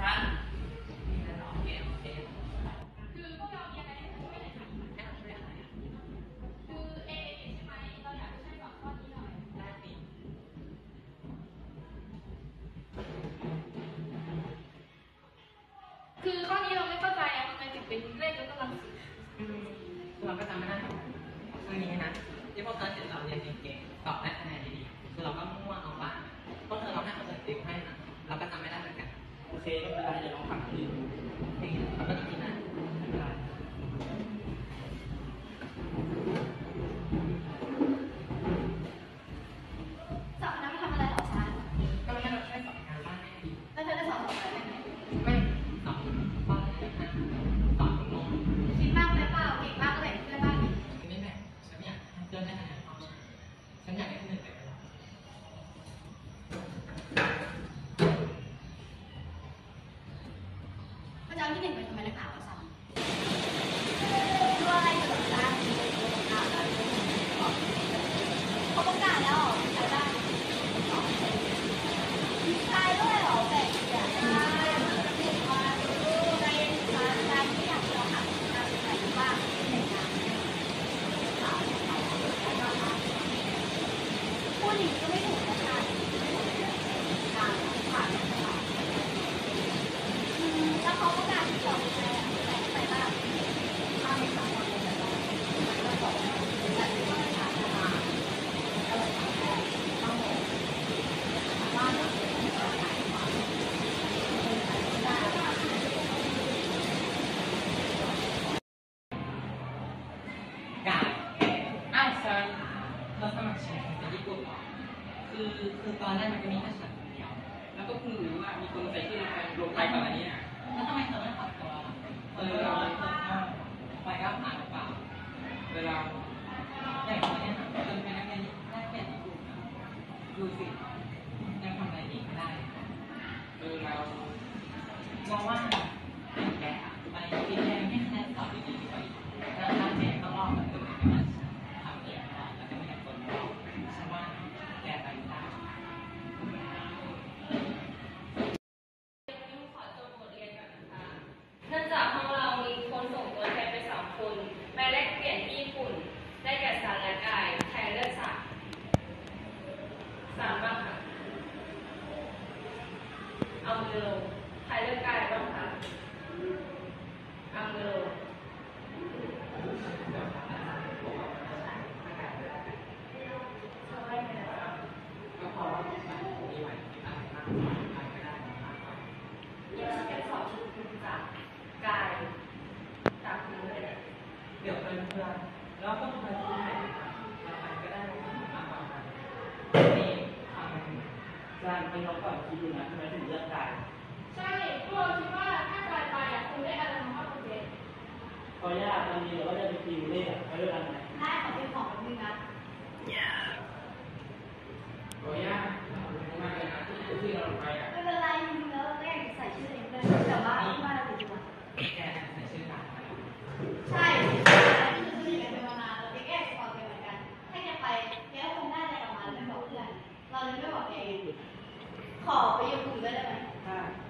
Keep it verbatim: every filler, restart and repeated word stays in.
ฉันมีแต่ดอกเกมเกมคือพวกเรามีอะไรให้ช่วยหน่อยค่ะให้เราช่วยอะไรอ่ะคือเอใช่ไหมเราอยากจะช่วยสอนข้อนี้หน่อยได้สิคือข้อนี้เราไม่เข้าใจอะทำไมถึงเป็นเลขยกกำลังสี่อืมคือเราก็จำไม่ได้คือนี้นะที่พวกเธอเห็นเราเรียนเก่งๆตอบได้คะแนนดีๆคือเราก็มั่วเอาบ้างพวกเธอเราให้เขาเปิดติ๊กให้นะเราก็จำไม่ได้เหมือนกันโอเคไม่เป็นไรเดี๋ยวลองฟังดูนี่เราก็ต้องกินนะไม่เป็นไรสอบคณะมาทำอะไรหรอฉันก็ไม่ให้เราช่วยสอนงานบ้านให้ดีแล้วเธอจะสอนสอนอะไรไหมไม่สอนบ้านให้นะสอนน้องคิดมากเลยเปล่าเก่งมากเลยเพื่อนบ้านไม่แม่ฉันอยากให้เพื่อนได้คะแนนเอาฉันอยากให้คนอื่นไปเลยพระเจ้าที่หนึ่งไปทำไมนักหนาวะสันดูอะไรอยู่หรอจ๊ะเขาประกาศแล้วใครบ้างใครด้วยเหรอแบ่งใหญ่ใช่เด็กมาดูใจเย็นมาใจไม่อยากเราหักการเป็นไหนบ้างเป็นไหนกันพูดอย่างนี้ก็ไม่ถูกนะคะการผ่านแล้วเขาประกาศที่สองใครอ่ะแต่ใครบ้างทำในสองคนเลยแบบว่าแล้วก็แต่ที่ว่าถามมาแล้วก็ถามว่าทั้งหมดว่าเราเป็นผู้ชายกาอ้าวซันเราสมัครเชียร์ไปญี่ปุ่นเหรอคือคือตอนแรกมันก็มีแค่ฉันคนเดียวแล้วก็เพิ่งรู้ว่ามีคนใส่ชื่อไปลงไทยก่อนอันนี้อ่ะแล้วทำไมเธอไม่ปรับตัวเออเราเธอก็ไปก็ผ่านหรือเปล่าเวลาอย่างตอนนี้นะจนเป็นนักเรียนได้เปลี่ยนญี่ปุ่นนะดูสิยังทำอะไรอีกไม่ได้เออเรามองว่าเป็นแกไปกินแรงให้คะแนนสอบดีๆดีกว่าอีกแล้วถ้าแกต้องรอบแบบอื่นไม่ว่าทำเองแล้วจะไม่อยากคนรอบฉันว่าแกไปได้เนื่องจากห้องเรามีคนส่งตัวแทนไปสองคนแม่แลกเปลี่ยนที่ญี่ปุ่นได้แก่สารและกายใครเลือกสามสามบ้างค่ะเอามือลงใครเลือกกายบ้างคะเอามือลงก็พอว่ามีไหวที่ตายมากไปไม่ได้เดี๋ยวจะเป็นสอบชุดคุณจากกายจากคุณเลยเดี๋ยวเพื่อนเพื่อนแล้วก็ไปที่ไหนเราไปก็ได้มาก่อนนี่ทำกันจานเป็นน้องก่อนคิดดูนะทำไมถึงเลือกกายใช่พวกเราคิดว่าถ้ากายไปอ่ะคุณได้อะไรมากกว่าเด็กพอยากตอนนี้เราก็จะไปคิวเลขไปเลือกอันไหนได้ขอเป็นของนึงนะพอยากมากเลยนะที่ที่เราไปอ่ะไม่เป็นไรจริงๆแล้วเราก็อยากใส่ชื่อเองเลยแต่ว่าที่บ้านเราติดตัวแกใส่ชื่อต่างกันใช่คือสนิทกันเป็นมานานเราแยกสปอร์ตกันเหมือนกันถ้าจะไปแกคงได้อะไรออกมาแล้วไม่บอกเพื่อนเราเลยไม่บอกแกเองขอไปยกมือได้ไหมใช่